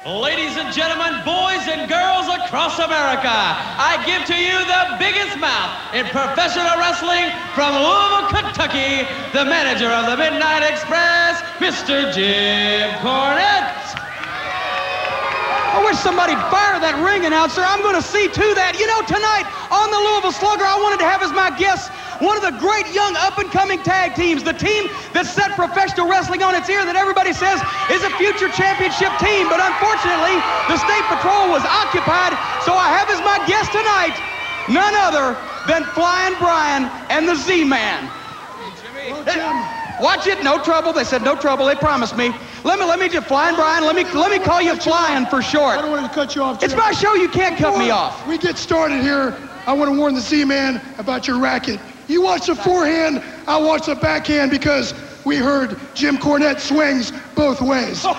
Ladies and gentlemen, boys and girls across America, I give to you the biggest mouth in professional wrestling from Louisville, Kentucky, the manager of the Midnight Express, Mr. Jim Cornette. I wish somebody'd fire that ring announcer. I'm going to see to that. You know, tonight on the Louisville Slugger, I wanted to have as my guests one of the great young up-and-coming tag teams, the team that set professional wrestling on its ear that everybody says is a future championship team. But unfortunately, the State Patrol was occupied, so I have as my guest tonight none other than Flying Brian and the Z-Man. Watch it, no trouble. They said no trouble. They promised me. Let me just, Flying Brian, let me call you Flying for short. I don't want to cut you off, Jim. It's my show. You can't cut me off. We get started here. I want to warn the Z-Man about your racket. You watch the forehand, I watch the backhand because we heard Jim Cornette swings both ways. Oh,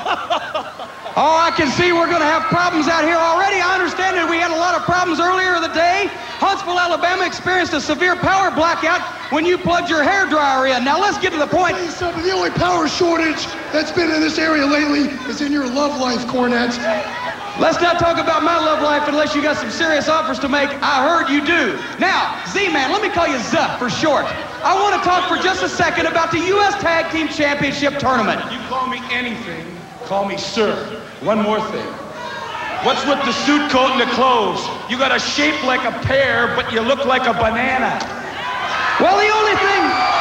I can see we're going to have problems out here already. I understand that we had a lot of problems earlier in the day. Huntsville, Alabama experienced a severe power blackout when you plugged your hairdryer in. Now let's get to the point. The only power shortage that's been in this area lately is in your love life, Cornette. Let's not talk about my love life unless you got some serious offers to make. I heard you do. Now, Z-Man, let me call you Zup for short. I want to talk for just a second about the U.S. Tag Team Championship Tournament. You call me anything, call me sir. One more thing. What's with the suit coat and the clothes? You got a shape like a pear, but you look like a banana. Well, the only thing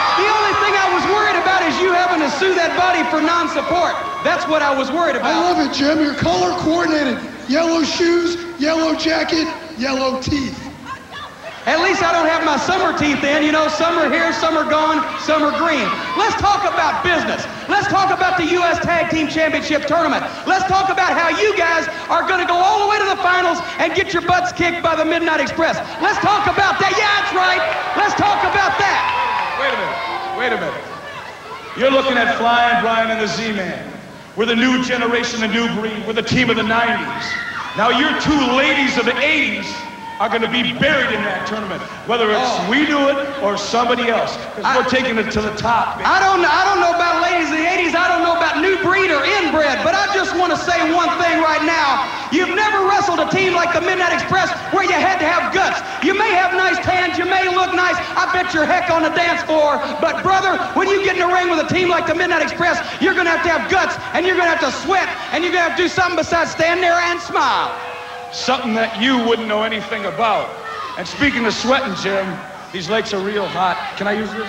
I was worried about is you having to sue that body for non-support. That's what I was worried about. I love it, Jim. You're color coordinated. Yellow shoes, yellow jacket, yellow teeth. At least I don't have my summer teeth in. You know, some are here, some are gone, some are green. Let's talk about business. Let's talk about the U.S. Tag Team Championship Tournament. Let's talk about how you guys are going to go all the way to the finals and get your butts kicked by the Midnight Express. Let's talk about that. Yeah, that's right. Let's talk about that. Wait a minute. You're looking at Flying Brian and the Z-Man. We're the new generation, the new breed. We're the team of the 90s. Now your two ladies of the 80s are going to be buried in that tournament, whether it's we do it or somebody else, because we're taking it to the top. I don't know about ladies of the 80s. I don't know about new breed or inbred, but I just want to say one thing right now. You've never wrestled a team like the Midnight Express where you had to have guts. You may have nice tans, you may look nice, I bet your heck on the dance floor, but brother, when you get in the ring with a team like the Midnight Express, you're going to have guts, and you're going to have to sweat, and you're going to have to do something besides stand there and smile. Something that you wouldn't know anything about. And speaking of sweating, Jim, these lakes are real hot. Can I use this?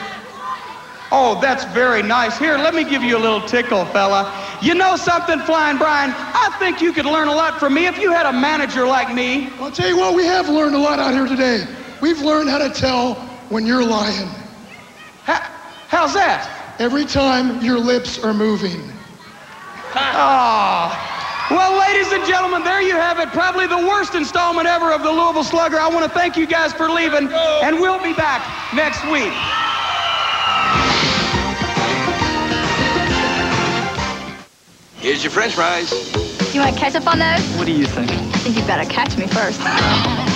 Oh, that's very nice. Here, let me give you a little tickle, fella. You know something, Flying Brian? I think you could learn a lot from me if you had a manager like me. I'll tell you what, we have learned a lot out here today. We've learned how to tell when you're lying. How's that? Every time your lips are moving. Well, ladies and gentlemen, there you have it. Probably the worst installment ever of the Louisville Slugger. I want to thank you guys for leaving, and we'll be back next week. Here's your French fries. You want ketchup on those? What do you think? I think you better catch me first.